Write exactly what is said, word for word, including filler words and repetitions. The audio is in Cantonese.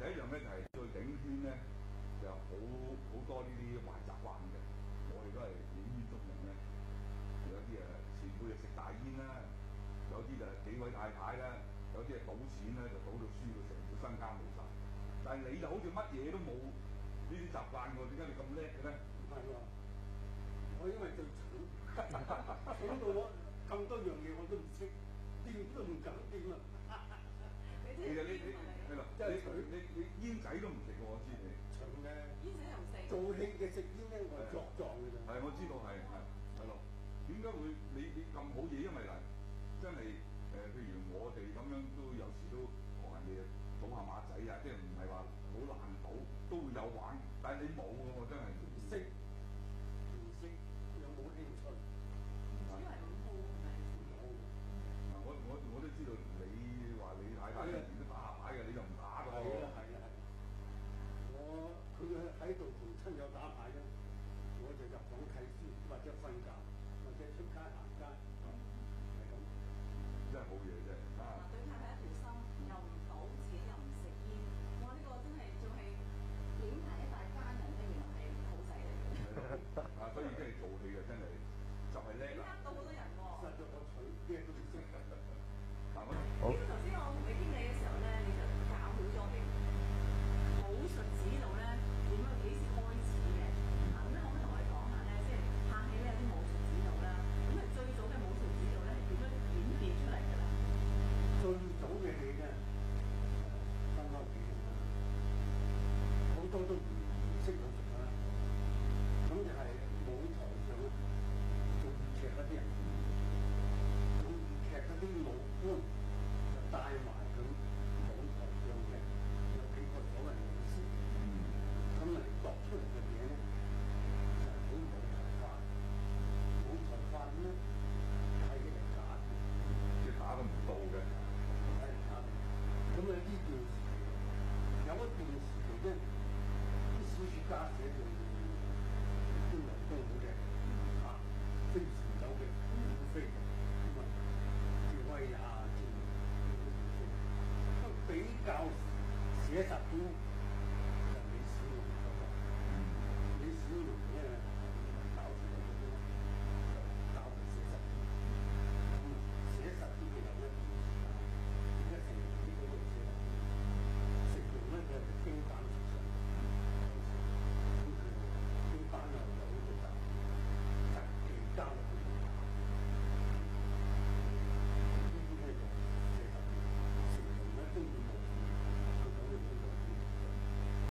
一樣咧就係做影圈咧就好好多呢啲壞習慣嘅。我哋都係影圈中人咧，有啲誒前輩就食大煙啦，有啲就幾位太太啦，有啲係賭錢咧就賭到輸到成副身家冇晒。但係你就好似乜嘢都冇呢啲習慣喎，點解你咁叻嘅咧？ 係喎，我因為最蠢，蠢到我咁多樣嘢我都唔識，掂都唔敢掂啊！ 其實你你係啦，你你你煙仔都唔食喎，我知你。 蠢咧， 煙仔又唔食。 做戲嘅食煙咧，我係作狀嘅啫。 係，我知道係係係咯。點解會你你咁好嘢？因為嗱，真係誒，譬如我哋咁樣都有時都學人哋賭下馬仔啊，即係唔係話好難賭，都會有玩。但係你冇嘅喎，真係唔識唔識有冇興趣？ 因為唔好係咪？ 啊！我我我都知道你話你太太以前都打下牌嘅，你就唔打㗎喎。 係啊係啊係。我佢喺度同親友打牌咧，我就入房睇書或者瞓覺，或者出街行街，係咁。 真係好嘢真係啊！ 對太太一條心，又唔賭，自己又唔食煙，哇！呢個真係仲係點係一大家人咧，原來係好仔嚟嘅。 啊，所以即係做戲嘅真係就係叻啦。 呃到好多人喎。 實在我取咩都唔識。 嗱我好。頭先我同你傾偈嘅時候咧，你就教好咗我哋武術指導咧點樣幾時開始嘅？嗱，咁咧可唔可以同我哋講下咧？即係拍戲咧有啲武術指導啦，咁係最早嘅武術指導咧係點樣演變出嚟㗎啦？ 最早嘅戲咧，新歐片啦，好多都唔識武術啦，咁就係舞台上做粵劇嗰啲人，做粵劇嗰啲武官就帶埋佢舞台上嘅有幾個所謂武師，咁嚟度出嚟嘅嘢咧就係好舞台化，舞台化咧係嘅係假嘅， 即係打都唔到嘅。 係假嘅。咁啊呢段時期有一段時期咧，啲小説家寫到官能都好嘅，啊飛檐走壁好飛嘅，咁啊趙威啊趙都比較寫實啲。